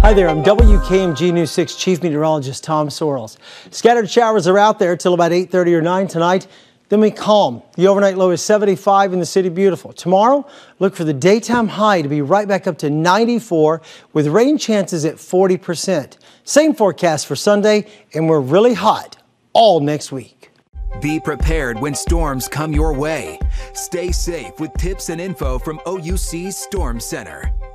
Hi there, I'm WKMG News 6 Chief Meteorologist Tom Sorrells. Scattered showers are out there till about 8:30 or 9 tonight. Then we calm. The overnight low is 75 in the City Beautiful. Tomorrow, look for the daytime high to be right back up to 94 with rain chances at 40%. Same forecast for Sunday, and we're really hot all next week. Be prepared when storms come your way. Stay safe with tips and info from OUC's Storm Center.